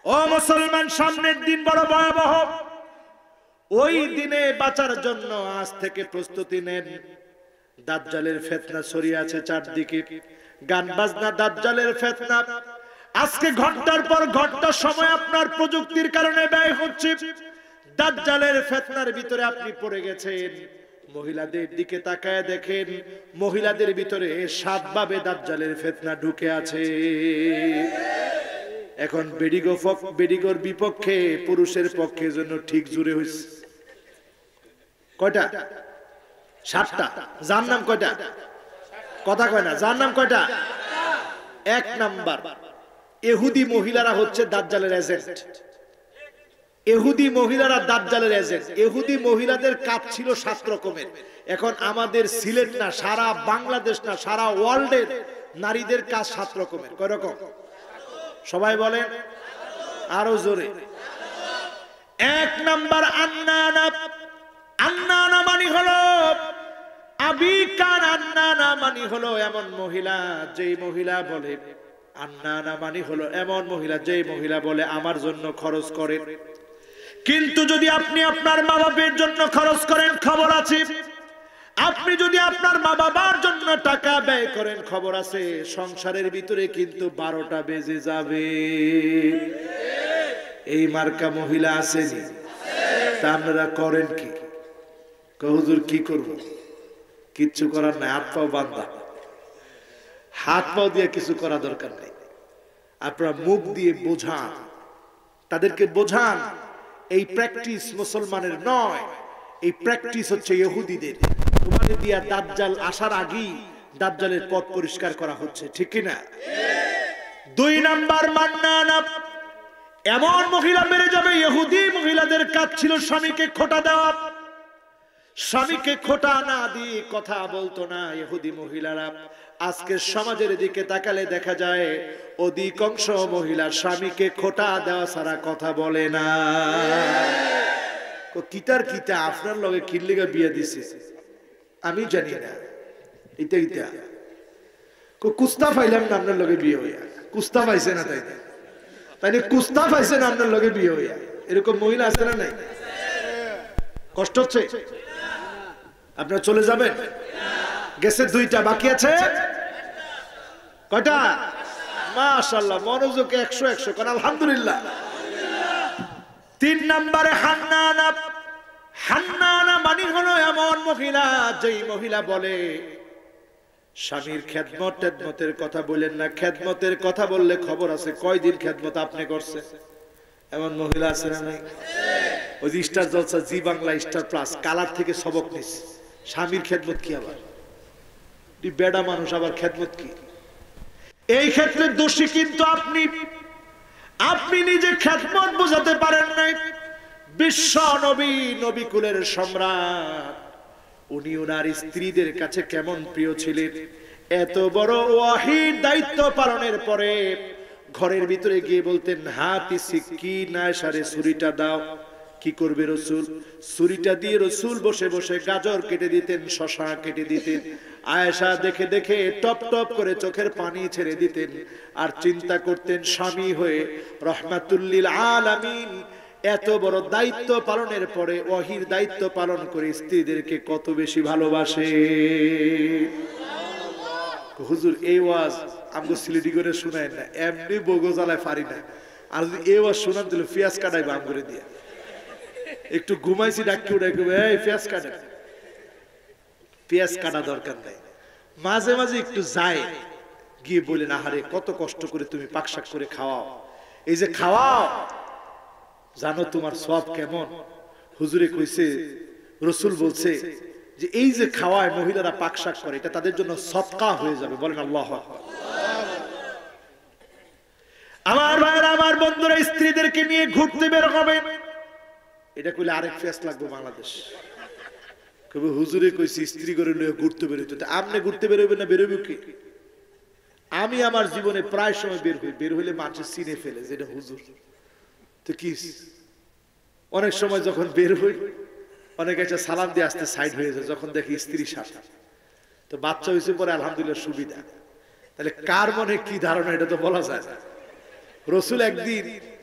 ও মুসলমান, সামনের দিন বড় ভয়াবহ। ওই দিনে বাঁচার জন্য আজ থেকে প্রস্তুতি নেন। দাজ্জালের ফিতনা ছড়িয়ে আছে চারদিকে, গান বাজনা দাজ্জালের ফিতনা। আজকে ঘন্টার পর ঘন্টা সময় আপনার প্রযুক্তির কারণে ব্যয় হচ্ছে। দাজ্জালের ফিতনার ভিতরে আপনি পড়ে গেছেন। মহিলাদের দিকে তাকায় দেখেন, মহিলাদের ভিতরে 7 ভাবে দাজ্জালের ফিতনা ঢুকে আছে। এখন বেডিগোর বিপক্ষে পুরুষের পক্ষে জন্য ঠিক জুড়ে হইছে কয়টা? 7টা। যার নাম কয়টা? কথা কয় না। যার নাম কয়টা? 1 নাম্বার, ইহুদি মহিলারা হচ্ছে দাজ্জালের এজেন্ট। ইহুদি মহিলারা দাজ্জালের এজেন্ট। ইহুদি মহিলাদের কাজ ছিল 7 রকমের। এখন আমাদের সিলেট না, সারা বাংলাদেশ না, সারা ওয়ার্ল্ডের নারীদের কাজ 7 রকমের। কয় রকম? সবাই বলেন আরো জোরে। 1 নাম্বার আন্নানা। আন্নানা মানে হলো আবিকার। আন্নানা মানে হলো এমন মহিলা যেই মহিলা বলে, আন্নানা মানে হলো এমন মহিলা যেই মহিলা বলে আমার জন্য খরচ করে। কিন্তু যদি আপনি আপনার মা বাবার জন্য খরচ করেন, খবর আছে। আপনি যদি আপনার মা বাবার জন্য টাকা ব্যয় করেন, খবর আছে সংসারের ভিতরে কিন্তু 12টা বেজে যাবে। এই মার্কা মহিলা আসেনি? তা আপনারা করেন কি? হুজুর কি করব? কিচ্ছু করার নাই, হাত পাও বান্ধা। হাত পাও দিয়ে কিছু করা দরকার নেই। আপনারা মুখ দিয়ে বোঝান, তাদেরকে বোঝান এই প্র্যাকটিস মুসলমানের নয়, এই প্র্যাকটিস হচ্ছে ইহুদিদের। তোমাদের দিয়া দাজ্জাল আসার আগেই দাজ্জালের পথ পরিষ্কার করা হচ্ছে, ঠিক কি না? 2 নাম্বার মান্নানা। এমন মহিলা বেড়ে যাবে, ইহুদি মহিলাদের কাজ ছিল স্বামীকে খোঁটা দেওয়া। স্বামীকে খোঁটা না দিয়ে কথা বলতো না ইহুদি মহিলারা। আজকে সমাজের দিকে তাকালে দেখা যায় অধিকাংশ মহিলা স্বামীকে খোঁটা দেওয়া ছাড়া কথা বলে না। কিতার কিতা আপনার লগে কিল্লিগা বিয়ে দিছে আমি জানি না। এটা কুস্তা পাইলাম না আপনার লগে বিয়ে হইয়া। কুস্তা পাইছে না তাই তাইলে কুস্তা পাইছে না আপনার লগে বিয়ে হইয়া। এরকম মহিলা আছে না নাই? কষ্ট হচ্ছে? আপনারা চলে যাবেন? গেছে 2টা, বাকি আছে কয়টা? মাশাআল্লাহ, মনোযোগ 100 কোন আলহামদুলিল্লাহ। 3 নম্বরে হান্নানা। হান্নানা মানে হলো এমন মহিলা যেই মহিলা বলে স্বামীর খেদমতের কথা বলেন না, খেদমতের কথা বললে খবর আছে কয়দিন খেদমত আপনি করছে। এমন মহিলা আছে না নাই? ওই যে Star Jalsha, Zee Bangla, Star Plus, Colors থেকে সবক নিস। স্বামীর খেদমত কি? আবার বেডা মানুষ, আবার খেদমত কি? এই ক্ষেত্রে দোষী কিন্তু আপনি নিজে খেদমত বোঝাতে পারেন নাই। বিশ্ব নবী, নবী কুলের সম্রাট, উনি ওনার স্ত্রীদের কাছে কেমন প্রিয় ছিলেন। এত বড় ওয়াহির দায়িত্ব পালনের পরে ঘরের ভিতরে গিয়ে বলতেন, হাতি সিক্কি নায়সারে ছুরিটা দাও। কি করবে রসুল? ছুরিটা দিয়ে রসুল বসে বসে গাজর কেটে দিতেন, শশা কেটে দিতেন। আয়েশা দেখে দেখে টপ টপ করে চোখের পানি ছেড়ে দিতেন। আর চিন্তা করতেন স্বামী হয়ে রহমাতুল্লিল আলামিন এত বড় দায়িত্ব পালনের পরে ওয়াহির দায়িত্ব পালন করে স্ত্রীদেরকে কত বেশি ভালোবাসে। হুজুর এই ওয়াজ আমগো সিলেটি করে শুনায় না, এমনি বগো জ্বালায় পারি না। আর যদি এই ওয়াজ শোনান দিল পেঁয়াজ কাটাইবা আম করে দিয়া। একটু ঘুমাইছি ডাকি উঠে পেঁয়াজ কাটা। পেঁয়াজ কাটা দরকার নাই, মাঝে মাঝে একটু যায় গিয়ে বলেন, আহারে কত কষ্ট করে তুমি পাকশাক করে খাওয়াও। এই যে খাওয়াও, জানো তোমার সওয়াব কেমন? হুজুরে কইছে, রসুল বলছে যে এই যে খাওয়ায় মহিলারা পাকশাক করে, এটা তাদের জন্য সদকা হয়ে যাবে। বলেন আল্লাহু আকবার। আমার ভাইরা, আমার বন্ধুরা, স্ত্রীদেরকে নিয়ে ঘুরতে বের হবে, এটা কইলে আরেক ফেস লাগবে বাংলাদেশ। কবে হুজুরে কইছি স্ত্রী করে নিয়ে ঘুরতে বেরোইতে। আপনি ঘুরতে বেরোবেন না, বেরোবে কি? আমি আমার জীবনে প্রায় সময় বের হইলে মানুষ চিনে ফেলে যে এটা হুজুর। তো কি অনেক সময় যখন বের হই, অনেকে একটা সালাম দিয়ে আসতে সাইড হয়ে যায় যখন দেখি স্ত্রীর সাথে। তো বাচ্চা হয়েছে পরে আলহামদুলিল্লাহ সুবিধা। তাহলে কার মনে কি ধারণা এটা তো বলা যায় না। রসুল একদিন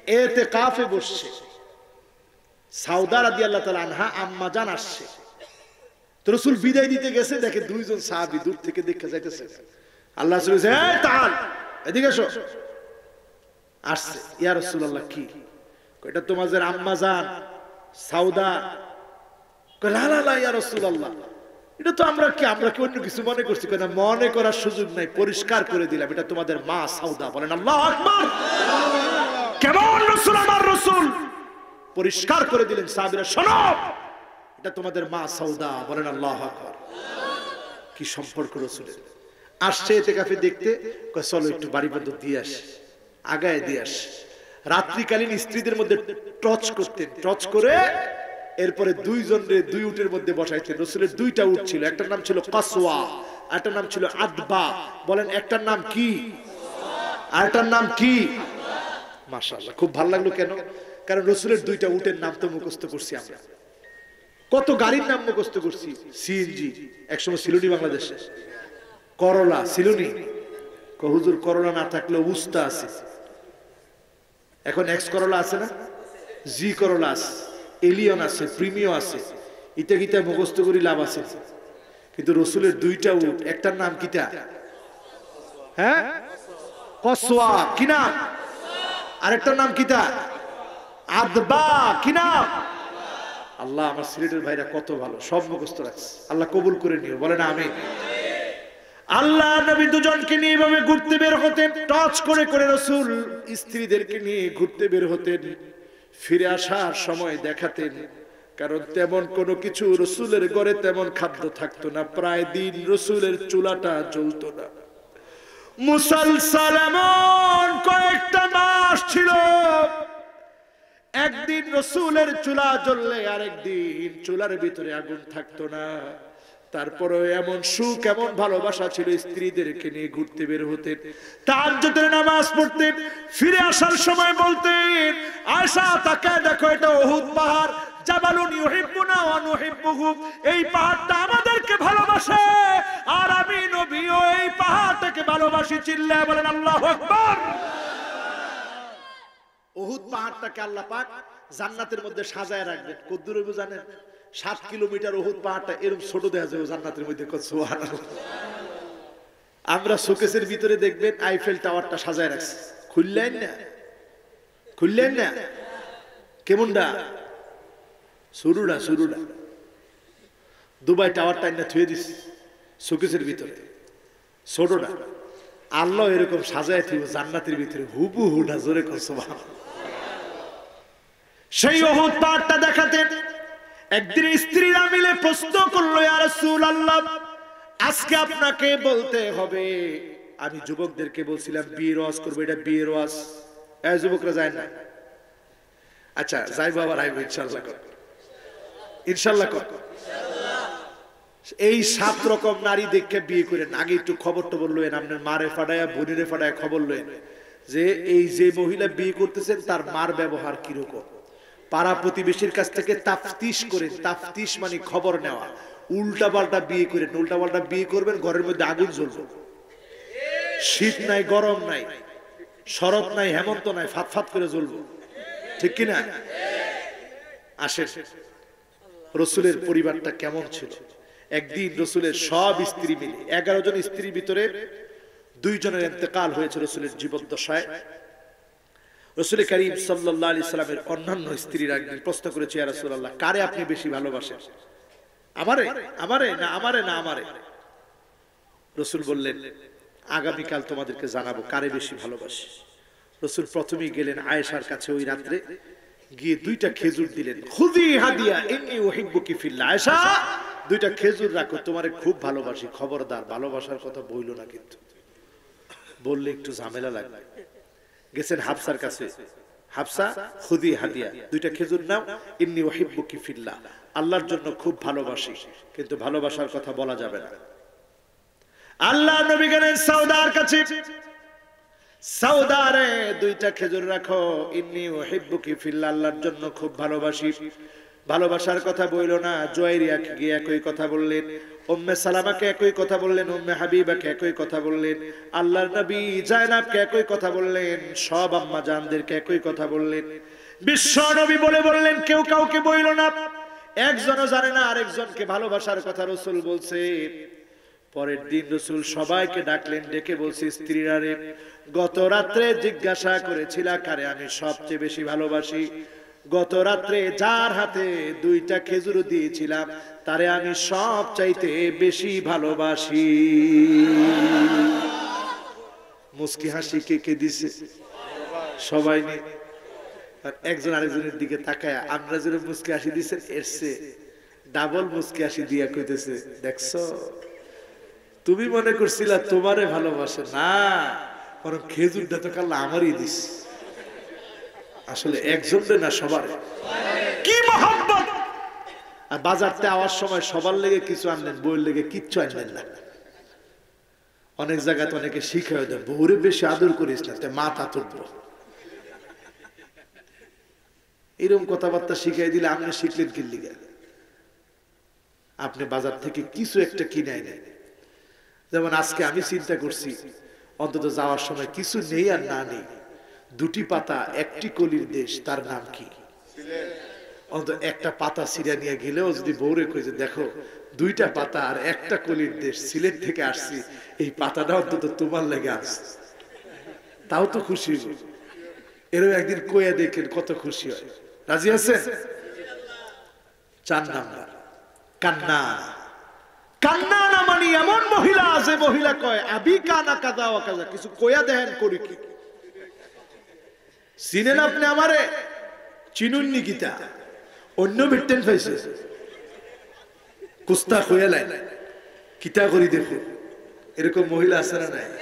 এতেকাফে বসছে, সাউদা রাদিয়াল্লাহু তাআলা আনহা আম্মা জান আসছে, তো রাসূল বিদায় দিতে গেছে, দেখে দুইজন সাহাবী দূর থেকে দেখে যাইতেছে। আল্লাহ রাসূল বলেছে, এই তাআল, এদিকে এসো। আসছে, ইয়া রাসূলুল্লাহ কি? এটা তোমাদের আম্মা জান সাউদা। লা লা লা ইয়া রাসূলুল্লাহ, এটা তো আমরা কি অন্য কিছু মনে করছি? কেন মনে করার সুযোগ নাই, পরিষ্কার করে দিলাম, এটা তোমাদের মা সাউদা। বলেন আল্লাহু আকবার। কেমন রাসূল, আমার রাসূল পরিষ্কার করে দিলেন, সাহাবীরা শোনো, এটা তোমাদের মা সাউদা। বলেন আল্লাহু আকবার। কি সম্পর্ক রাসূলের। আসছে ইতিকাফে দেখতে, কয় চলো একটু বাড়ি পর্যন্ত দিয়ে আসি, আগায় দিয়ে আসি। রাত্রিকালীন স্ত্রীদের মধ্যে টচ করতেন, টচ করে এরপরে দুইজনের দুই উটের মধ্যে বসাইতেন। রাসূলের দুইটা উট ছিল, একটার নাম ছিল কাসওয়া, আরেকটার নাম ছিল আদবা। বলেন একটার নাম কি, আরেকটার নাম কি? মাশাআল্লাহ, খুব ভালো লাগলো। কেন? কারণ রাসূলের দুইটা উটের নাম তো মুখস্থ করছি আমরা। কত গাড়ির নাম মুখস্থ করছি। সিএনজি একসময় ছিল নি বাংলাদেশে, করলা ছিল নি। হুজুর করলা না থাকলে উস্তা আছে, এখন এক্স করলা আছে না, জি করলা আছে, এলিয়ন আছে, প্রিমিও আছে। ইটা কিটা মুখস্থ করি লাভ আছে? কিন্তু রাসূলের দুইটা উট, একটার নাম কিটা? হ্যাঁ, কসওয়া। কি নাম? আরেকটার নাম কিটা? আদবা। কি নাম? আল্লাহ, আমার সিলেটের ভাইরা কত ভালো, সব মুখস্থ রাখছে। আল্লাহ কবুল করে নিও, বলেন আমিন। আল্লাহ নবী দুজনকে নিয়ে এভাবে ঘুরতে বের হতেন, টচ করে করে রাসূল স্ত্রীদেরকে নিয়ে ঘুরতে বের হতেন। ফিরে আসার সময় দেখাতেন, কারণ তেমন কোনো কিছু রাসূলের ঘরে তেমন খাদ্য থাকতো না, প্রায় দিন রাসূলের চুলাটা জ্বলতো না। মুসালসাল এমন কয়েকটা মাস ছিল, একদিন রাসূলের চুলা জ্বললে আরেকদিন চুলার ভিতরে আগুন থাকতো না। তারপরে এমন সুখ, এমন ভালোবাসা ছিল, স্ত্রীদেরকে নিয়ে ঘুরতে বের হতেন, তাহাজ্জুদের নামাজ পড়তেন। ফিরে আসার সময় বলতেন, আয়েশা তাকায় দেখো, এটা উহুদ পাহাড়, জাবালুন ইউহিব্বুনা ওয়া নুহিব্বুহু, এই পাহাড়টা আমাদেরকে ভালোবাসে, আর আমি নবীও এই পাহাড়টাকে ভালোবাসি। চিল্লায় বলেন আল্লাহু আকবার। উহুদ পাহাড়টাকে আল্লাহ পাক জান্নাতের মধ্যে সাজায় রাখবেন। কদ্দুর হইব জানেন? 7 কিলোমিটার উহুদ পাহাড়টা এরকম ছোট দেখা যাবে জান্নাতের মধ্যে। সুবহানাল্লাহ। আমরা শোকেসের ভিতরে দেখবেন আইফেল টাওয়ারটা সাজায় রাখছে, খুললেন না, খুললেন না, কেমনটা শুরুটা শুরুটা দুবাই টাওয়ারটা না থুয়ে দিছে শোকেসের ভিতরে, ছোটটা। আল্লাহ এরকম সাজায় থিব জান্নাতের ভিতরে হুবহুটা, জোরে কর সুবহানাল্লাহ। সেই উহুদ পাহাড়টা দেখাতেন। একদিন স্ত্রীরা মিলে প্রশ্ন করলো, ইয়া রাসূলুল্লাহ, আজকে আপনাকে বলতে হবে। আমি যুবকদেরকে বলছিলাম বিয়ের ওয়াজ করবো, এটা বিয়ের ওয়াজ। এই যুবকরা যায় না? আচ্ছা যাইবো, আবার আইবো ইনশাআল্লাহ। ইনশাআল্লাহ কর। এই 7 রকম নারী দেখে বিয়ে করেন। আগে একটু খবর টবর লয়েন, আপনার মারে ফাটায়া বোনেরে ফাটায়া খবর লয়েন যে এই যে মহিলা বিয়ে করতেছেন তার মার ব্যবহার কিরকম। পাড়া প্রতিবেশীর কাছ থেকে তাফতিশ করেন। তাফতিশ মানে খবর নেওয়া। উল্টা পাল্টা বিয়ে করেন, উল্টা পাল্টা বিয়ে করবেন, ঘরের মধ্যে আগুন জ্বলবে। শীত নাই, গরম নাই, শরৎ নাই, হেমন্ত নাই, ফাত ফাত করে জ্বলবো। ঠিক কিনা? আসেন, রাসূলের পরিবারটা কেমন ছিল। একদিন রাসূলের সব স্ত্রী মিলে 11 জন স্ত্রীর ভিতরে 2 জনের ইন্তেকাল হয়েছে রাসূলের জীবদ্দশায়। রাসূল করিম সাল্লাল্লাহু আলাইহি সাল্লামের অন্যান্য স্ত্রীরা একদিন প্রশ্ন করেছে, ইয়া রাসূলুল্লাহ, কারে আপনি বেশি ভালোবাসেন? আমারে? আমারে না আমারে না আমারে? রাসূল বললেন, আগামীকাল তোমাদেরকে জানাবো কারে বেশি ভালোবাসি। রাসূল প্রথমেই গেলেন আয়েশার কাছে, ওই রাত্রে গিয়ে 2টা খেজুর দিলেন। খুদি হাদিয়া ইন্নী উহিব্বুকি ফিল্লাহ, আয়েশা 2টা খেজুর রাখো, তোমারে খুব ভালোবাসি, খবরদার ভালোবাসার কথা বইলো না, কিন্তু বললে একটু ঝামেলা লাগবে। গেছেন হাফসার কাছে, হাফসা খুদি হাদিয়া, 2টা খেজুর নাও, ইন্নী উহিব্বুকি ফিল্লাহ, আল্লাহর জন্য খুব ভালোবাসি, কিন্তু ভালোবাসার কথা বলা যাবে না। আল্লাহ নবী গেলেন সাউদার কাছে, সাউদারে 2টা খেজুর রাখো, ইন্নী উহিব্বুকি ফিল্লাহ, আল্লাহর জন্য খুব ভালোবাসি। ভালোবাসার কথা বইল না। জুয়াইরিয়াকে গিয়ে একই কথা বললেন, উম্মে সালামাকে একই কথা বললেন, উম্মে হাবিবাকে একই কথা বললেন, আল্লাহর নবী জায়নাবকে একই কথা বললেন, সব আম্মা জানদেরকে একই কথা বললেন। বিশ্ব নবী বললেন কেউ কাউকে বইল না। একজনও জানে না আরেকজনকে ভালোবাসার কথা রাসূল বলছে। পরের দিন রাসূল সবাইকে ডাকলেন, ডেকে বলছে, স্ত্রীরা রে, গত রাত্রে জিজ্ঞাসা করেছিলা কারে আমি সবচেয়ে বেশি ভালোবাসি। গত রাত্রে যার হাতে 2টা খেজুর দিয়েছিলাম তারে আমি সবচাইতে বেশি ভালোবাসি। মুস্কি হাসি কে কে দিছে? সবাই নেই। আর একজন আরেকজনের দিকে তাকায় আমরা যেন মুস্কি হাসি দিছে, এসছে ডাবল মুস্কি হাসি দিয়া কইতেছে, দেখছো তুমি মনে করছিলা তোমারে ভালোবাসে না, বরং খেজুরটা তো কাল আমারই দিস। আসলে একজনের না সবার। কি মহব্বত! আর বাজারতে আওয়ার সময় সবার লেগে কিছু আনলেন, বউয়ের লেগে কিচ্ছু আনলেন না। অনেক জায়গাতে অনেকে শিখায় দেয়, বউরে বেশি আদর করিস না, মাথা তুলবো। এরকম কথাবার্তা শিখাই দিলে আপনি শিখলেন কি লিগা? আপনি বাজার থেকে কিছু একটা কিনে আনেন। যেমন আজকে আমি চিন্তা করছি অন্তত যাওয়ার সময় কিছু নেই আর না নেই, 2টি পাতা 1টি কলির দেশ, তার নাম কি? অন্তত একটা পাতা ছিঁড়া নিয়ে গেলেও যদি বউরে কই যে দেখো 2টা পাতা আর 1টা কলির দেশ, সিলেট থেকে আসছি, এই পাতাটা অন্তত তোমার লেগে আসছে, তাও তো খুশি। এরও একদিন কইয়া দেখেন কত খুশি হয়। রাজি আছেন? 4 নাম্বার কান্না। কান্না না মানে এমন মহিলা আছে, মহিলা কয় আবি কানা কাদা ওয়া কাজা, কিছু কইয়া দেন করি কি? চিনেন আপনি আমারে? চিনুননি কিতা? অন্য বিটেন পাইছে কুস্তা কইয়া লাই কিতা করি দেখো। এরকম মহিলা আছে না নাই?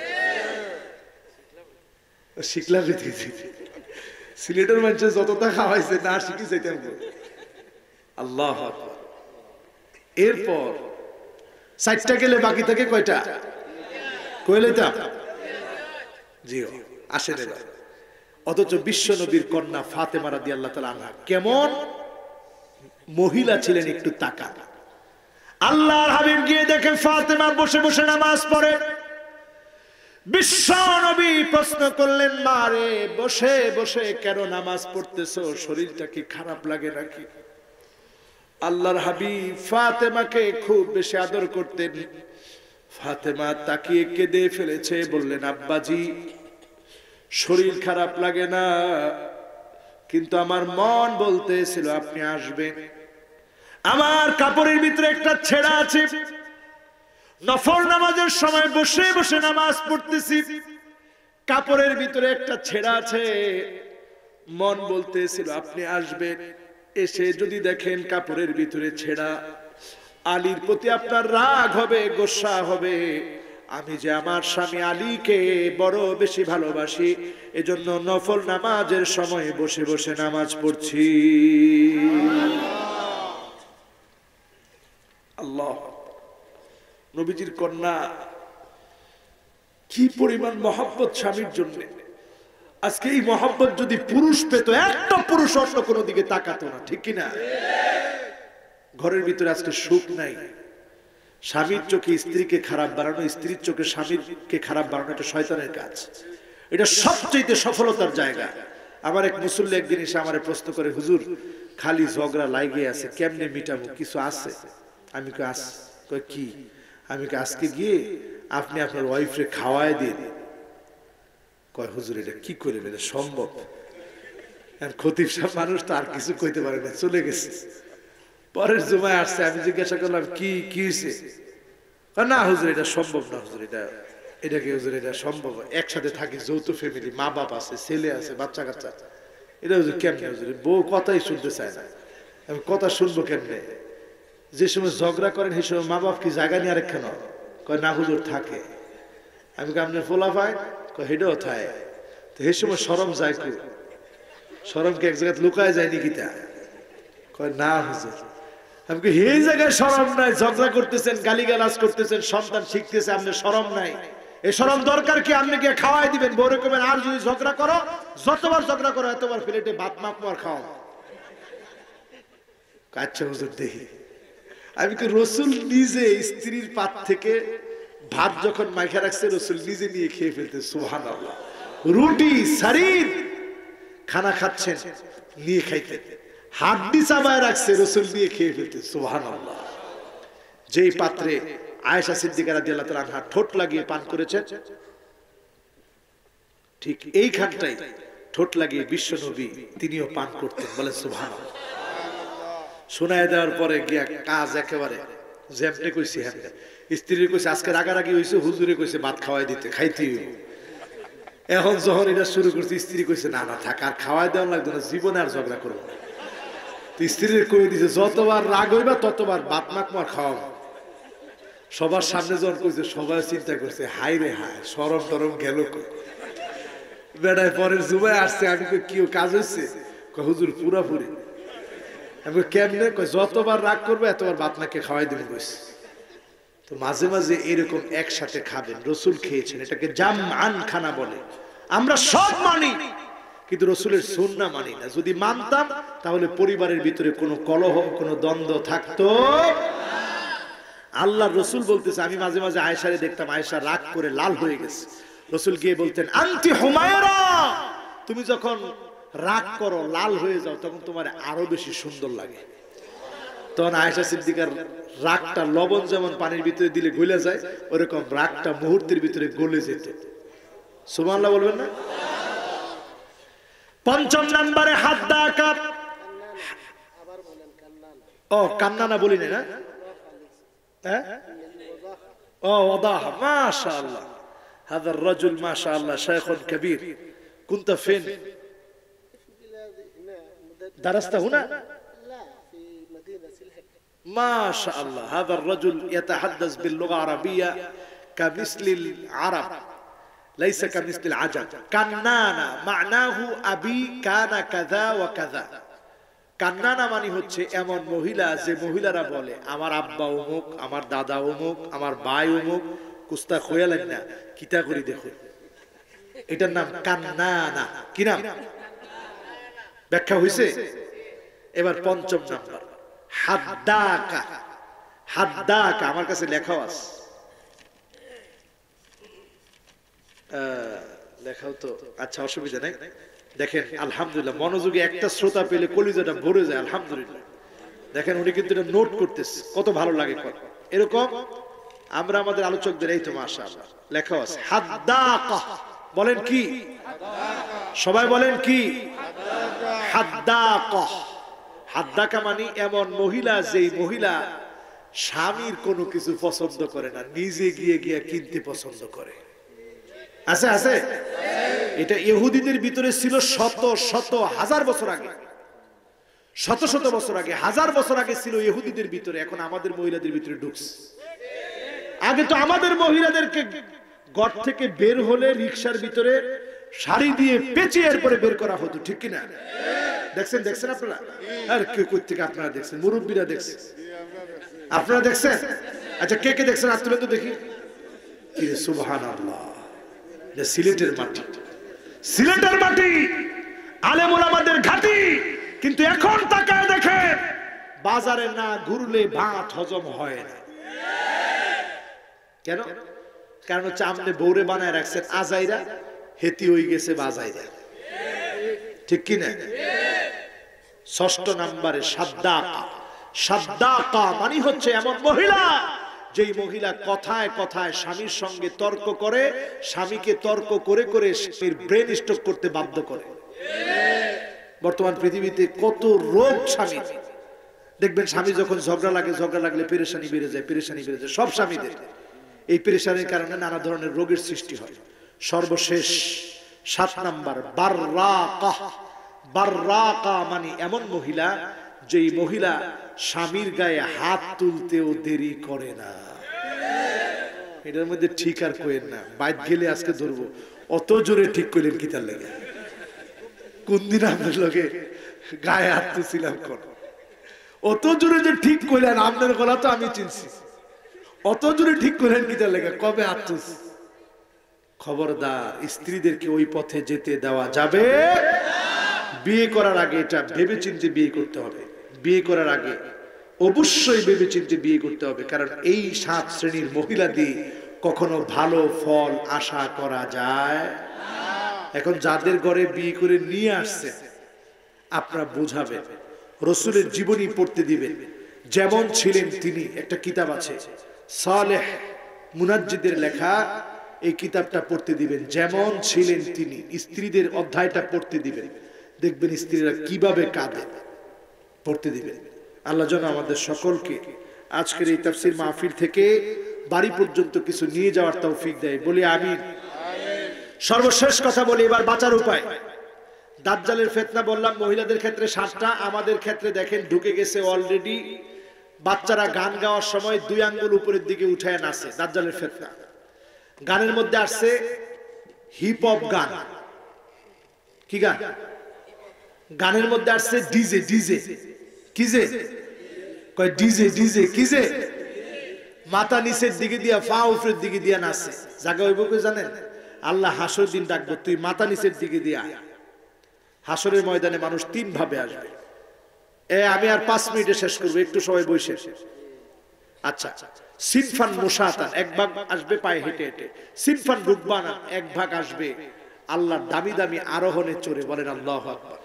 শিখলা পেতেছি সিলেটের মানুষের যতটা খাওয়াইছে না শিখি চাইতাম। আল্লাহ আকবার। এরপর 4টা গেলে বাকি থাকে কয়টা? কইলাম জিও আসেন এবার। অথচ বিশ্ব নবীর কন্যা ফাতেমা রাদিয়াল্লাহু তাআলা আনহা কেমন মহিলা ছিলেন একটু তাকান। আল্লাহর হাবিব গিয়ে দেখেন ফাতেমা বসে বসে নামাজ পড়ে। বিশ্ব নবী প্রশ্ন করলেন, মা রে বসে বসে কেন নামাজ পড়তেছো? শরীরটা কি খারাপ লাগে নাকি? আল্লাহর হাবিব ফাতেমাকে খুব বেশি আদর করতেন। ফাতেমা তাকিয়ে কেঁদে ফেলেছে, বললেন, আব্বাজি শরীর খারাপ লাগে না, কিন্তু আমার মন বলতেছিল আপনি আসবেন। আমার কাপড়ের ভিতরে একটা ছেঁড়া আছে, নফল নামাজের সময় বসে বসে নামাজ পড়তেছি, কাপড়ের ভিতরে একটা ছেঁড়া আছে, মন বলতেছিল আপনি আসবেন। এসে যদি দেখেন কাপড়ের ভিতরে ছেঁড়া, আলীর প্রতি আপনার রাগ হবে, গোসা হবে। আমি যে আমার স্বামী আলীকে বড় বেশি ভালোবাসি, এজন্য নফল নামাজের সময় বসে বসে নামাজ পড়ছি। আল্লাহ, নবীজির কন্যা কি পরিমাণ মহব্বত স্বামীর জন্য। আজকে এই মহব্বত যদি পুরুষ পেত, একটা পুরুষ অন্য কোনো দিকে তাকাতো না, ঠিক কিনা? ঘরের ভিতরে আজকে সুখ নাই। স্বামীর চোখে স্ত্রীকে খারাপ বানানো, স্ত্রীর চোখে স্বামীকে খারাপ বানানো, এটা শয়তানের কাজ। এটা সবচেয়ে সফলতার জায়গা। আমার এক মুসল্লি একদিন এসে আমার প্রশ্ন করে, হুজুর খালি ঝগড়া লাগিয়ে আছে, কেমনে মিটাবো, কিছু আছে? আমি কই কি? আমি আজকে গিয়ে আপনি আপনার ওয়াইফরে খাওয়ায় দিন। কয় হুজুর এটা কি করে, এটা সম্ভব? খতিব সাহেব মানুষ তো আর কিছু কইতে পারে না, চলে গেছে। পরের জুমায় আসছে, আমি জিজ্ঞাসা করলাম কি হয়েছে? না হুজুর এটা সম্ভব না, হুজুর এটা কি হুজুর এটা সম্ভব? একসাথে থাকি, যৌথ ফ্যামিলি, মা বাপ আছে, ছেলে আছে, বাচ্চা কাচ্চা, এটা হুজুর কেমনে? হুজুর বউ কথাই শুনতে চায় না। আমি কথা শুনবো কেমনে? যে সময় ঝগড়া করেন সেই সময় মা বাপ কি জায়গা নিয়ে আরেক কেন? কয় না হুজুর থাকে। আমি আপনার ফোলা পাই, কয় হেডেও থাকে। তো সেই সময় শরম যায়, কি শরমকে এক জায়গায় লুকায় যায় নাকি? তা কয় না হুজুর। আমি এই জায়গায় শরম নাই, ঝগড়া করতেছেন, গালিগালাজ করতেছেন, সন্তান শিখতেছে, আপনার শরম নাই। এই শরম দরকার কি? আপনি গিয়ে খাওয়াই দিবেন, বউরে কবেন আর যদি ঝগড়া করো, যতবার ঝগড়া করো এতবার প্লেটে ভাত মাখবো আর খাওয়া। আচ্ছা হুজুর দেখি। আমি কি রসুল নিজে স্ত্রীর পাত থেকে ভাত যখন মাইখা রাখছে রসুল নিজে নিয়ে খেয়ে ফেলতে, সুবহানাল্লাহ। রুটি শরীর খানা খাচ্ছেন নিয়ে খাইতে, হাড্ডি চাবায় রাখছে রসুল নিয়ে খেয়ে ফেলতে, সুবহানাল্লাহ। যেই পাত্রে আয়েশা সিদ্দিকা রাদিয়াল্লাহু তাআলা আনহা ঠোঁট লাগিয়ে পান করেছেন, ঠিক এইখানটাই ঠোঁট লাগিয়ে বিশ্ব নবী তিনিও পান করতেন, বলে সুবহানাল্লাহ। শোনায় দেওয়ার পরে গিয়া কাজ একেবারে যেমনে কইছি হেমনে। স্ত্রীর কইছে আজকে রাগারাগি হয়েছে, হুজুরে কইছে ভাত খাওয়াই দিতে, খাইতে। এখন যখন এটা শুরু করছে স্ত্রী কইছে না না থাক, আর খাওয়াই দেওয়া লাগতো না, জীবনে আর ঝগড়া করবো না। স্ত্রীর কই দিছে যতবার রাগ হইবা ততবার ভাত মাকমার খাওয়াবো। সবার সামনে যখন কইছে সবাই চিন্তা করছে হাই রে হাই, সরম টরম গেল কই। বেড়ায় পরের জুবাই আসছে, আমি কি কাজ হয়েছে? হুজুর পুরাপুরি। আমি কেমনে? যতবার রাগ করবে এতবার ভাত মাকে খাওয়াই দিবেন কইছে। তো মাঝে মাঝে এরকম একসাথে খাবেন, রসুল খেয়েছেন, এটাকে জামআন খানা বলে। আমরা সব মানি কিন্তু রসুলের সুন্নাহ মানি না। যদি মানতাম তাহলে পরিবারের ভিতরে কোনো কলহ, কোনো দ্বন্দ্ব থাকতো। আল্লাহর রসুল বলতেছে, আমি মাঝে মাঝে আয়েশারে দেখতাম আয়েশা রাগ করে লাল হয়ে গেছে, রসুল গিয়ে বলতেন আনতি হুমায়রা, তুমি যখন রাগ করো লাল হয়ে যাও তখন তোমার আরো বেশি সুন্দর লাগে। তখন আয়েশা সিদ্দিকার রাগটা লবণ যেমন পানির ভিতরে দিলে গলে যায়, ওরকম রাগটা মুহূর্তের ভিতরে গলে যেত। সুবহানাল্লাহ বলবেন না? পঞ্চম নম্বরে হাদ্দাকা। ও কান্নানা বলি না, হ্যাঁ? ও ওয়াদাহ, মাশাআল্লাহ। هذا الرجل ما شاء الله شيخ كبير. كنت فين؟ درست هنا؟ لا، في مدينة سلهب. ما شاء الله. هذا الرجل يتحدث باللغة العربية كمثل العرب، ليس كمثل العجم. كنانا معناه أبي كان كذا وكذا. কান্নানা মানে হচ্ছে এমন মহিলা যে মহিলারা বলে আমার আব্বা অমুক, আমার দাদা অমুক, আমার ভাই অমুক। কুস্তা খোয়ালেন না, কিতা করি দেখুন, এটার নাম কান্নানা। কি নাম? ব্যাখ্যা হয়েছে? এবার পঞ্চম নাম্বার হাদ্দাকা। হাদ্দাকা আমার কাছে লেখাও আছে, লেখাও তো, আচ্ছা অসুবিধা নেই। দেখেন আলহামদুলিল্লাহ, মনোযোগী একটা শ্রোতা পেলে কলিজাটা ভরে যায়। আলহামদুলিল্লাহ দেখেন উনি কিন্তু এটা নোট করতেছে, কত ভালো লাগে। এরকম আমরা আমাদের আলোচকদের, এই তো মাশাআল্লাহ লেখা আছে হাদ্দাকা। বলেন কি? সবাই বলেন কি? হাদ্দাকা। হাদ্দাকা মানে এমন মহিলা যেই মহিলা স্বামীর কোনো কিছু পছন্দ করে না, নিজে গিয়ে গিয়ে কিনতে পছন্দ করে। আছে আছে। এটা ইহুদিদের ভিতরে ছিল শত শত হাজার বছর আগে, শত শত বছর আগে, হাজার বছর আগে ছিল ইহুদিদের ভিতরে। এখন আমাদের মহিলাদের ভিতরে ঢুকছে। আগে তো আমাদের মহিলাদেরকে ঘর থেকে বের হলে রিকশার ভিতরে শাড়ি দিয়ে পেঁচিয়ে এরপরে বের করা হতো, ঠিক কিনা? দেখছেন দেখছেন আপনারা? আর কে কই থেকে আপনারা দেখছেন? মুরব্বীরা দেখছেন, আপনারা দেখছেন? আচ্ছা কে কে দেখছেন? তুলে তো দেখি। কি রে, সুবহানাল্লাহ। এটা সিলেটের মাটি, সিলেটের মাটি, আলেম ওলামাদের ঘাঁটি। কিন্তু এখন তাকায় দেখেন বাজারে না ঘুরলে ভাত হজম হয় না। কেন? কারণ হচ্ছে আমনে বৌরে বানায় রাখছেন আজাইরা, হেতি হয়ে গেছে বাজাইরা, ঠিক কিনা? ষষ্ঠ নম্বরে সাদ্দাকা। সাদ্দাকা মানে হচ্ছে এমন মহিলা যেই মহিলা কথায় কথায় স্বামীর সঙ্গে তর্ক করে, স্বামীকে তর্ক করে করে স্বামীর ব্রেন স্ট্রোক করতে বাধ্য করে। বর্তমান পৃথিবীতে কত রোগ স্বামী দেখবেন, স্বামী যখন ঝগড়া লাগলে পেরেশানি বেড়ে যায়, পেরেশানি বেড়ে যায় সব স্বামীদের। এই পেরেশানির কারণে নানা ধরনের রোগের সৃষ্টি হয়। সর্বশেষ 7 নাম্বার বাররাকা। বাররাকা মানে এমন মহিলা যেই মহিলা স্বামীর গায়ে হাত তুলতেও দেরি করে না। এটার মধ্যে ঠিক আর কইেন না, বাইক গেলে আজকে ধরবো। অত জোরে ঠিক কইলেন কি তার লেগে? কোন দিন আপনার লগে গায়ে হাত তুলছিলাম? কোন অত জোরে যে ঠিক কইলেন, আপনার গলা তো আমি চিনছি। অত জোরে ঠিক কইলেন কি তার লেগে? কবে হাত তুলছি? খবরদার, স্ত্রীদেরকে ওই পথে যেতে দেওয়া যাবে। বিয়ে করার আগে এটা ভেবে চিন্তে বিয়ে করতে হবে। বিয়ে করার আগে অবশ্যই ভেবেচিন্তে বিয়ে করতে হবে, কারণ এই 7 শ্রেণীর মহিলা দিয়ে কখনো ভালো ফল আশা করা যায় না। এখন যাদের ঘরে বিয়ে করে নিয়ে আসছে আপনারা বোঝাবেন, রাসূলের জীবনী পড়তে দিবেন, যেমন ছিলেন তিনি। একটা কিতাব আছে সালেহ মুনাজ্জিদের লেখা, এই কিতাবটা পড়তে দিবেন, যেমন ছিলেন তিনি। স্ত্রীদের অধ্যায়টা পড়তে দিবেন, দেখবেন স্ত্রীরা কিভাবে কাঁদে, পড়তে দিবেন। আল্লাহ যেন আমাদের সকলকে আজকের এই তাফসীর মাহফিল থেকে বাড়ি পর্যন্ত কিছু নিয়ে যাওয়ার তৌফিক দেয়, বলি আমিন। সর্বশেষ কথা বলি এবার বাঁচার উপায়। দাজ্জালের ফিতনা বললাম মহিলাদের ক্ষেত্রে 7টা, আমাদের ক্ষেত্রে দেখেন ঢুকে গেছে অলরেডি। বাচ্চারা গান গাওয়ার সময় 2 আঙ্গুল উপরের দিকে উঠায় নাচে, দাজ্জালের ফিতনা। গানের মধ্যে আসছে হিপ হপ গান। কি গান? গানের মধ্যে আসছে ডিজে। ডিজে কি যে কয়? ডিজে ডিজে কি যে? মাথা নিচের দিকে দিয়া পা উপরের দিকে দিয়া নাচে। জায়গা হইব কি জানেন? আল্লাহ হাসর দিন ডাকবো, তুই মাথা নিচের দিকে দিয়া। হাসরের ময়দানে মানুষ 3 ভাবে আসবে। আমি আর 5 মিনিটে শেষ করবো, একটু সবাই বসে। আচ্ছা, সিনফান মুশাতান, এক ভাগ আসবে পায়ে হেঁটে হেঁটে। সিনফান রুকবানা, এক ভাগ আসবে আল্লাহর দামি দামি আরোহণে চড়ে, বলেন আল্লাহু আকবার।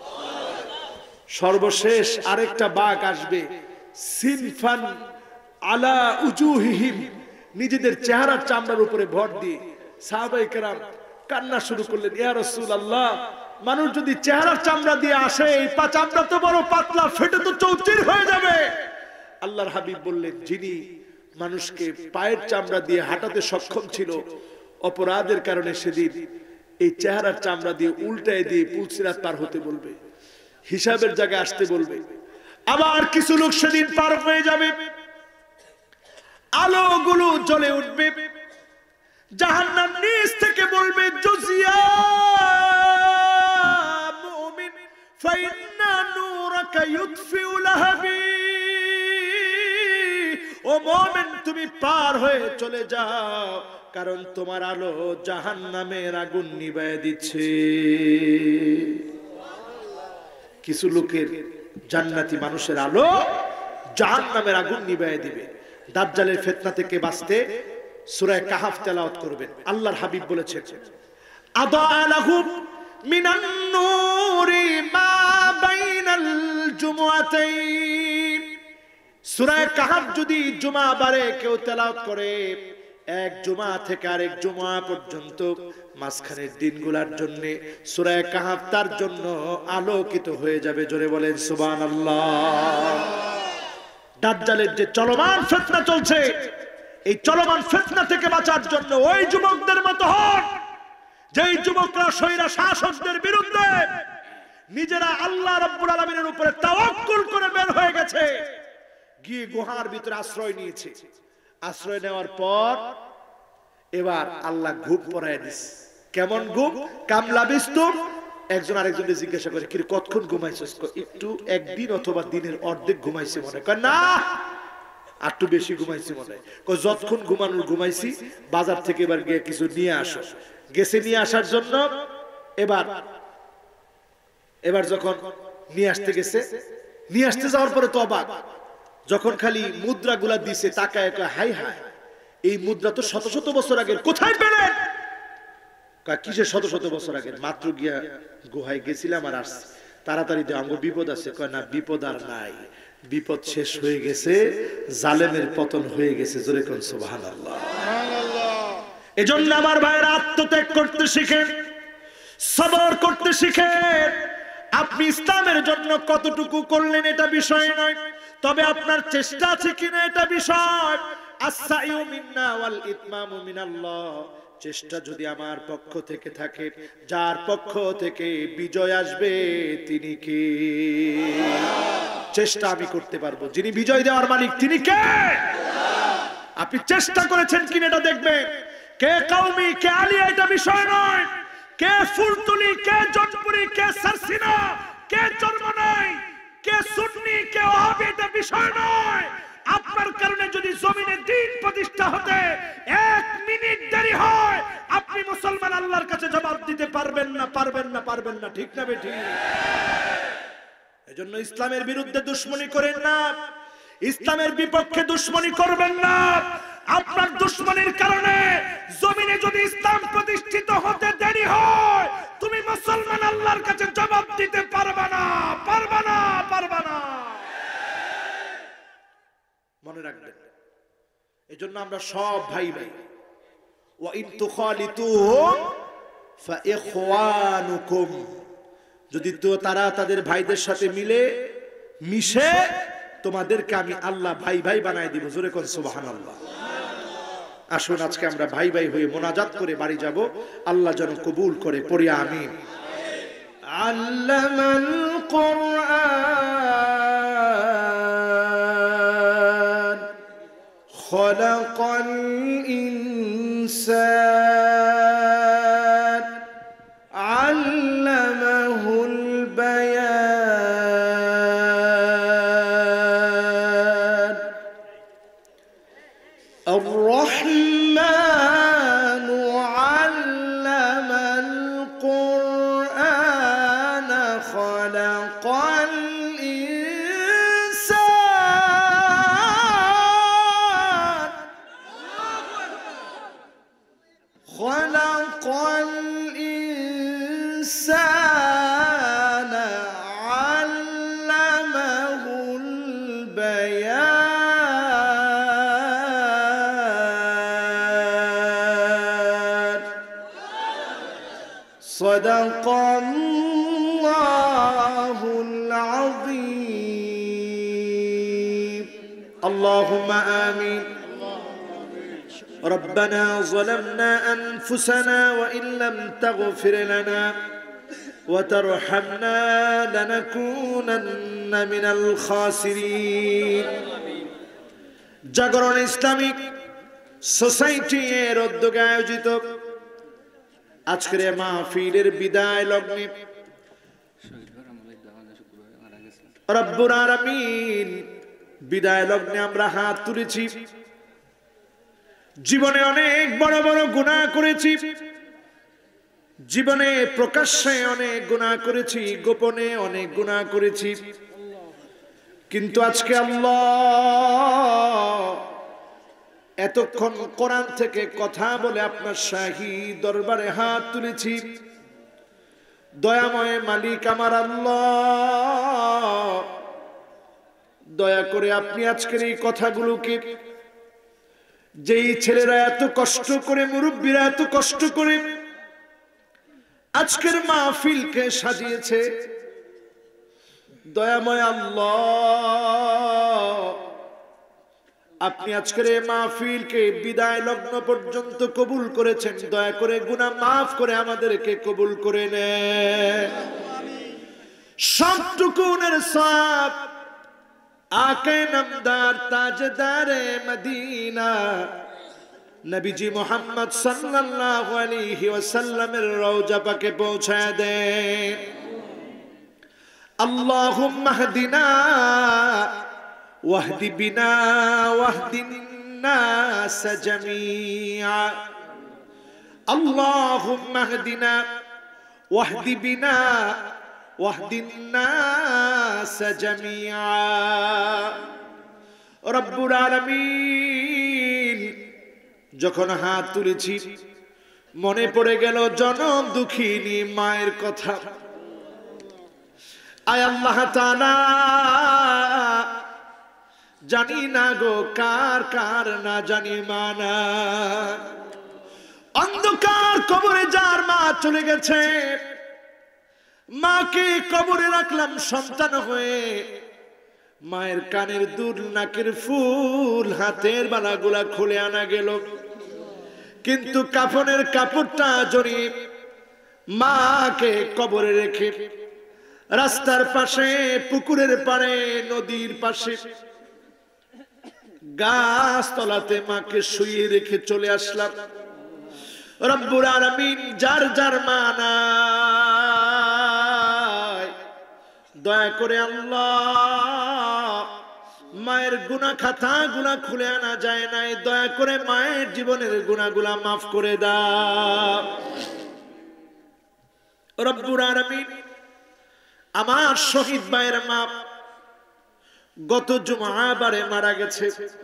সর্বশেষ আরেকটা ভাগ আসবে সিনফান আলা উজুহিহিম, নিজেদের চেহারার চামড়ার উপরে ভর দিয়ে। সাহাবায়ে কেরাম কান্না শুরু করলেন, ইয়া রাসূলুল্লাহ, মানুষ যদি চেহারার চামড়া দিয়ে আসে, এই চামড়া তো বড় পাতলা, ফেটে তো চৌচির হয়ে যাবে। আল্লাহর হাবিব বললেন, যিনি মানুষকে পায়ের চামড়া দিয়ে হাঁটাতে সক্ষম ছিল, অপরাধের কারণে সেদিন এই চেহারার চামড়া দিয়ে উল্টায় দিয়ে পুলসিরাত পার হতে বলবে, হিসাবের জায়গায় আসতে বলবে। আবার কিছু লোক সেদিন পার হয়ে যাবে, আলোগুলো জ্বলে উঠবে, জাহান্নাম নিচ থেকে বলবে, জুজিয়া মুমিন ফাইন্না নূরাকা ইউতফিউ লাহাবি, ও মুমিন তুমি পার হয়ে চলে যাও, কারণ তোমার আলো জাহান্নামের আগুন নিভায়ে দিচ্ছে। কিছু লোকের জান্নাতি মানুষের আলো জাহান্নামের আগুন নিভায়ে দিবে। দাজ্জালের ফিতনা থেকে বাঁচতে সূরা কাহফ তেলাওয়াত করবেন। আল্লাহর হাবিব বলেছেন, আদালাহুম মিনান নূরি মা বাইনাল জুমআতাইন। সূরা কাহফ যদি জুমা বারে কেউ তেলাওয়াত করে, এক জুমা থেকে আরেক জুমা পর্যন্ত মাঝখানের দিনগুলোর জন্য সূরা কাহফ তার জন্য আলোকিত হয়ে যাবে। জোরে বলেন সুবহানাল্লাহ। দাজ্জালের যে চলমান ফিতনা চলছে, এই চলমান ফিতনা থেকে বাঁচার জন্য ওই যুবকদের মতো হন, যেই যুবকরা স্বৈরা শাসকদের বিরুদ্ধে নিজেরা আল্লাহ রাব্বুল আলামিনের উপরে তাওয়াক্কুল করে বের হয়ে গেছে, গিয়ে গুহার ভিতরে আশ্রয় নিয়েছে। আশ্রয় নেওয়ার পর এবার আল্লাহ ঘুম পড়ায় দিছে। কেমন ঘুম? কামলা বিস্তুম। একজন আরেকজনকে জিজ্ঞাসা করে, কি কতক্ষণ ঘুমাইছিস? একটু, একদিন অথবা দিনের অর্ধেক ঘুমাইছি মনে হয়। না, আর একটু বেশি ঘুমাইছি মনে হয়। যতক্ষণ ঘুমানোর ঘুমাইছি, বাজার থেকে এবার গিয়ে কিছু নিয়ে আসো। গেছে নিয়ে আসার জন্য। এবার যখন নিয়ে আসতে গেছে, নিয়ে আসতে যাওয়ার পরে তো অবাক, যখন খালি মুদ্রাগুলা দিছে তাকায়, হাই হাই, এই মুদ্রা তো শত শত বছর আগের, কোথায় পেলেন? কিসের শত শত বছর আগের? মাত্র গিয়া গুহায় গেছিলাম আর আসছি, তাড়াতাড়ি দেও, আমার বিপদ আছে। কয় না, বিপদ আর নাই, বিপদ শেষ হয়ে গেছে, জালেমের পতন হয়ে গেছে। জোরে কোন সুবহানাল্লাহ। এজন্য আমার ভাইরা আত্মত্যাগ করতে শিখেন, সবর করতে শিখেন। আপনি ইসলামের জন্য কতটুকু করলেন এটা বিষয় নয়, তবে আপনার চেষ্টা আছে কিনা এটা বিষয়। আস-সাইউ মিন্না ওয়াল ইতমামু মিনাল্লাহ। চেষ্টা যদি আমার পক্ষ থেকে থাকে, যার পক্ষ থেকে বিজয় আসবে তিনি কে? চেষ্টা আমি করতে পারবো, যিনি বিজয় দেওয়ার মালিক তিনি কে? আপনি চেষ্টা করেছেন কিনা এটা দেখবেন। কে কওমি, কে আলিয়া এটা বিষয় নয়, কে ফুলতুলি, কে জটপুরি, কে সারসিনা, কে চরমনাই, কে সুন্নি, কে ওয়াহাবি এটা বিষয় নয়। আপনার কারণে যদি জমিনে দ্বীন প্রতিষ্ঠা হতে 1 মিনিট দেরি হয়, আপনি মুসলমান আল্লাহর কাছে জবাব দিতে পারবেন না, পারবেন না, পারবেন না। ঠিক না বেঠিক? এজন্য ইসলামের বিরুদ্ধে দুশমনি করেন না, ইসলামের বিপক্ষে দুশমনি করবেন না। আপনার দুশমনির কারণে জমিনে যদি ইসলাম প্রতিষ্ঠিত হতে দেরি হয়, তুমি মুসলমান আল্লাহর কাছে জবাব দিতে পারবে না, পারবে না, পারবে না। মনে রাখবেন, এজন্য আমরা সব ভাই ভাই। ওয়া ইন তুখালিতুহুম ফাইখওয়ানুকুম, যদি তো তারা তাদের ভাইদের সাথে মিশে তোমাদেরকে আমি আল্লাহ ভাই ভাই বানায় দিব। জোরে কোন সুবহানাল্লাহ। আসুন আজকে আমরা ভাই ভাই হয়ে মোনাজাত করে বাড়ি যাব। আল্লাহ যেন কবুল করে, পড়ি আমিন। আল্লামাল কুরআন খালাকাল ইনসান আল্লামাহুল বায়ান الرحمن علم القرآن خلق الإنسان خلق الإنسان علمه البيان صدق الله العظيم اللهم آمين ربنا ظلمنا أنفسنا وإن لم تغفر لنا وترحمنا لنكونن من الخاسرين জাগরণ ইসলামিক সোসাইটি এর উদ্যোগে আয়োজিত আজকের মাহফিলের বিদায় লগ্নে রব্বুল আলামিন বিদায় লগ্নে আমরা হাত তুলেছি। জীবনে অনেক বড় বড় গুনাহ করেছি, জীবনে প্রকাশ্যে অনেক গুনাহ করেছি, গোপনে অনেক গুনাহ করেছি, কিন্তু আজকে আল্লাহ এতক্ষণ কোরআন থেকে কথা বলে আপনার শাহী দরবারে হাত তুলেছি। দয়াময় মালিক আমার আল্লাহ, দয়া করে আপনি আজকের এই কথাগুলোকে, যেই ছেলেরা এত কষ্ট করে, মুরব্বীরা এত কষ্ট করে আজকের মাহফিলকে সাজিয়েছে, দয়াময় আল্লাহ আপনি আজকের এই মাহফিলকে বিদায় লগ্ন পর্যন্ত কবুল করেছেন। দয়া করে গুনাহ মাফ করে আমাদেরকে কবুল করে নেন। সবটুকুনের সওয়াব আকে নামদার তাজদারে মদিনা নবীজি মুহাম্মদ সাল্লাল্লাহু আলাইহি ওয়াসাল্লামের রওজা পাকে পৌঁছায় দেন। আল্লাহুম্মা হদিনা ওয়াহদি বিনা ওয়াহদিন নাস জামিআ। আল্লাহুম্মা হদিনা ওয়াহদি বিনা ওয়াহদিন নাস জামিআ। রব্বুল আলামিন, যখন হাত তুলেছি মনে পড়ে গেল জনম দুঃখিনী মায়ের কথা। আয় আল্লাহ তাআলা, জানি না গো কার কার না জানি মানা, অন্ধকার কবরে যার মা চলে গেছে, মাকে কবরে রাখলাম সন্তান হয়ে, মায়ের কানের দুল, নাকের ফুল, হাতের বালাগুলা খুলে আনা গেল, কিন্তু কাফনের কাপড়টা জড়িয়ে মাকে কবরে রেখে রাস্তার পাশে, পুকুরের পাড়ে, নদীর পাশে, গাছ তলাতে মাকে শুইয়ে রেখে চলে আসলাম। রব্বুল আলামিন, যার যার মা নাই, দয়া করে আল্লাহ মায়ের গুনাহ খাতা গুলা খুলে আনা যায় নাই, দয়া করে মায়ের জীবনের গুনাহগুলা মাফ করে দাও। রব্বুল আলামিন, আমার শহীদ ভাইয়ের মা গত জুমাবারে মারা গেছে।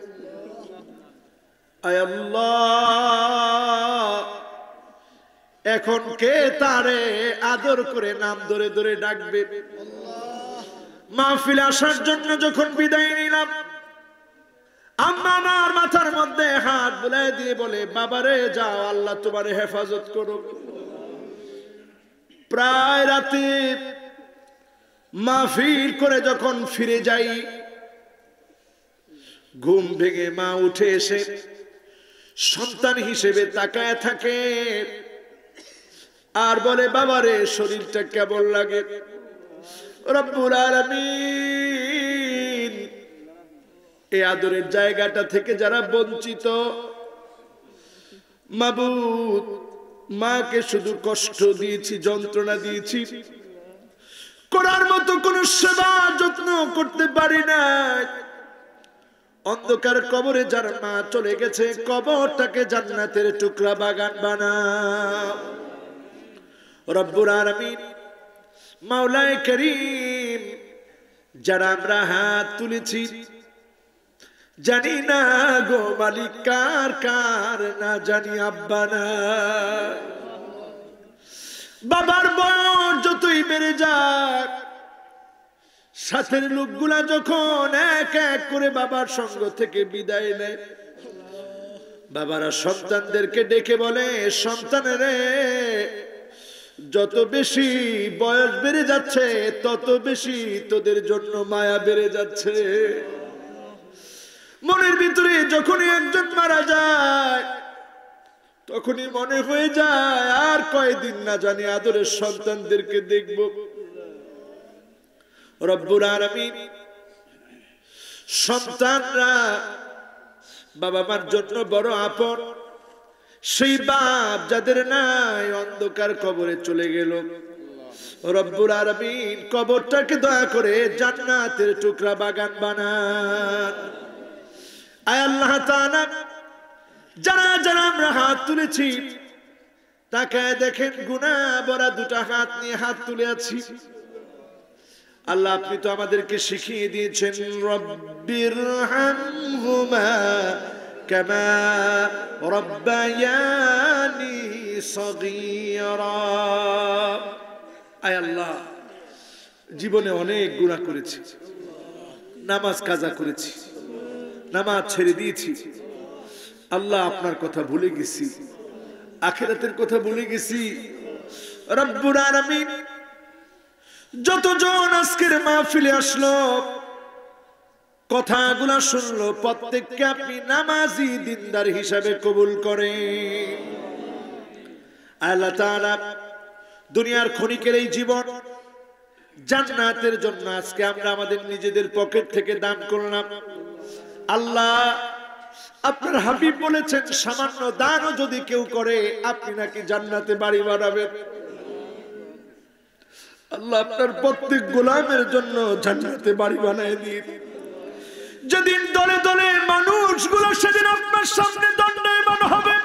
আয় আল্লাহ, এখন কে তারে আদর করে নাম ধরে ধরে ডাকবে? মাহফিলে আসার জন্য যখন বিদায় নিলাম, আম্মা আমার মাথার মধ্যে হাত বুলাই দিয়ে বলে, বাবারে যাও, আল্লাহ তোমারে হেফাজত করো। প্রায় রাতে মাহফিল করে যখন ফিরে যাই, ঘুম ভেঙে মা উঠে এসে সন্তান হিসেবে তাকায় থাকে আর বলে, বাবারে শরীরটা কেমন লাগে? রব্বুল আলামিন এই আদরের জায়গাটা থেকে যারা বঞ্চিত, মাবুদ, মাকে শুধু কষ্ট দিয়েছি, যন্ত্রণা দিয়েছি, করার মতো কোন সেবা যত্ন করতে পারি না। অন্ধকার কবরে যার মা চলে গেছে, কবরটাকে জান্নাতের টুকরা বাগান বানাও। রব্বুল আলামিন, মাওলায়ে করিম, যারা আমরা হাত তুলেছি, জানি না গো মালিক কার কার না জানি আব্বা না। বাবার বয়স যতই বেড়ে যাক, সাথের লোকগুলা যখন এক এক করে বাবার সঙ্গ থেকে বিদায় নেয়, বাবারা সন্তানদেরকে ডেকে বলে, সন্তানেরে, যত বেশি বয়স বেড়ে যাচ্ছে তত বেশি তোদের জন্য মায়া বেড়ে যাচ্ছে। মনের ভিতরে যখনই একজন মারা যায়, তখনই মনে হয়ে যায় আর কয়দিন না জানি আদরের সন্তানদেরকে দেখব। রব্বুল আলামিন, সন্তানরা বাবা মার জন্য বড় আপন। সেই বাপ যাদের নাই, অন্ধকার কবরে চলে গেল, রব্বুল আলামিন কবরটাকে দয়া করে জান্নাতের টুকরা বাগান বানান। আয় আল্লাহ তাআলা, যারা যারা আমরা হাত তুলেছি, তাকায় দেখেন গুনাহ ভরা দুটা হাত নিয়ে হাত তুলে আছি। আল্লাহ, আপনি তো আমাদেরকে শিখিয়ে দিয়েছেন, রব্বিরহামহুমা কামা রাব্বায়ানি সগীরা। আয় আল্লাহ, জীবনে অনেক গুনাহ করেছি, নামাজ কাজা করেছি, নামাজ ছেড়ে দিয়েছি। আল্লাহ, আপনার কথা ভুলে গেছি, আখিরাতের কথা ভুলে গেছি। রব্বুল আলামিন, যতজন আজকের মাহফিলে আসলো, কথাগুলা শুনলো, প্রত্যেককে আপনি নামাজি দিনদার হিসাবে কবুল করেন। আল্লাহ তাআলা, দুনিয়ার ক্ষণিকের এই জীবন জান্নাতের জন্য আজকে আমরা আমাদের নিজেদের পকেট থেকে দান করলাম। আল্লাহ, আপনার হাবিব বলেছেন, সামান্য দানও যদি কেউ করে, আপনি নাকি জান্নাতে বাড়ি বানাবেন। আল্লাহ, আপনার প্রত্যেক গোলামের জন্য জান্নাতে বাড়ি বানায় দিন। যেদিন দলে দলে মানুষগুলো সেদিন আপনার সামনে দণ্ডায়মান হবে,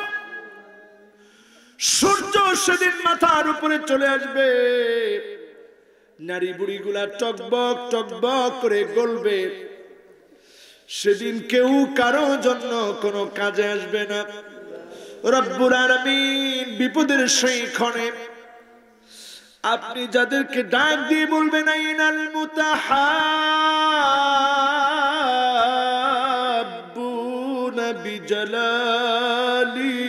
সূর্য সেদিন মাথার উপরে চলে আসবে, নারী বুড়িগুলা টকবক টকবক করে গলবে, সেদিন কেউ কারো জন্য কোনো কাজে আসবে না। রব্বুল আলামিন, বিপদের সেই ক্ষণে আপনি যাদেরকে ডাক দিয়ে বলবেন, আইনাল মুতাহাব্বুনা বিজালালি,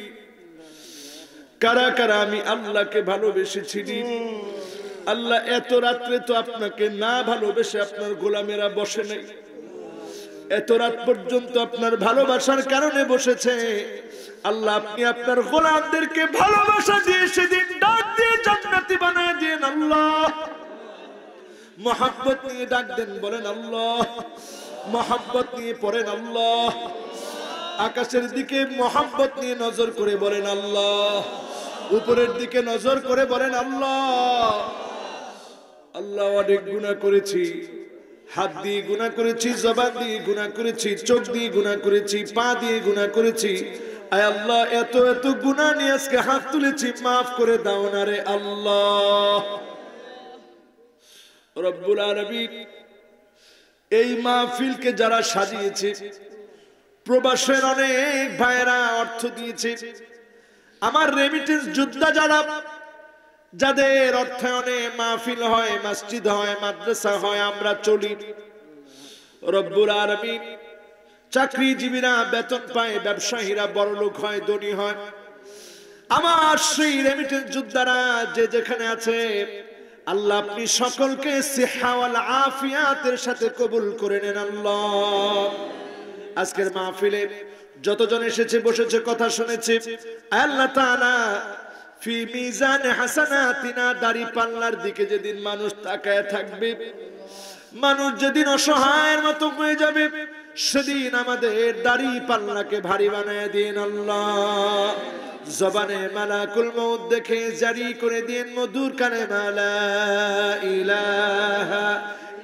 কারা কারা আমি আল্লাহকে ভালোবেসেছি। আল্লাহ, এত রাত্রে তো আপনাকে না ভালোবেসে আপনার গোলামেরা বসে নাই, এত রাত পর্যন্ত আপনার ভালোবাসার কারণে বসেছে। আল্লাহ, আপনি আপনার গোলামদেরকে ভালোবাসা দিয়ে সেদিন ডাক দিয়ে জান্নাতি বানায় দিন। আল্লাহ, মহব্বত নিয়ে ডাক দেন, বলেন আল্লাহ, মহব্বত নিয়ে পড়েন আল্লাহ, আকাশের দিকে মহব্বত নিয়ে নজর করে বলেন আল্লাহ, উপরের দিকে নজর করে বলেন আল্লাহ। আল্লাহ, অনেক গুনাহ করেছি, হাত দিয়ে গুনাহ করেছি, জবান দিয়ে গুনাহ করেছি, চোখ দিয়ে গুনাহ করেছি, পা দিয়ে গুনাহ করেছি। আয় আল্লাহ, এত এত গুনাহ নিয়ে আজকে হাত তুলেছি, মাফ করে দাও না রে আল্লাহ। রব্বুল আলামিন এই মাহফিলকে যারা সাজিয়েছে, প্রবাসের অনেক ভাইরা অর্থ দিয়েছে, আমার রেমিটেন্স যোদ্ধা যারা, যাদের অর্থায়নে মাহফিল হয়, মসজিদ হয়, মাদ্রাসা হয়, আমরা চলি, রব্বুল আলামিন চাকরিজীবীরা বেতন পায়, ব্যবসায়ীরা বড়লোক হয়, ধনী হয়, আমার সেই রেমিটেন্স যোদ্ধারা যে যেখানে আছে, আল্লাহ আপনি সকলকে সিহা ওয়াল আফিয়াতের সাথে কবুল করে নেন আল্লাহ। আজকের মাহফিলে যতজন এসেছে, বসেছে, কথা শুনেছে, আল্লাহ তাআলা ফি মিজানে হাসানাতিনা, দাড়ি পাল্লার দিকে যেদিন মানুষ তাকায় থাকবে, মানুষ যেদিন অসহায়ের মতো হয়ে যাবে, সেদিন আমাদের দাড়ি পাল্লাকে ভারী বানায় দিন আল্লাহ। জবানে মালাকুল মউত দেখে জারি করে দিন মধুর কানে লা ইলাহা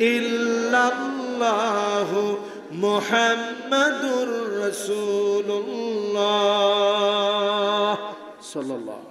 ইল্লাল্লাহু মুহাম্মাদুর রাসূলুল্লাহ সাল্লাল্লাহু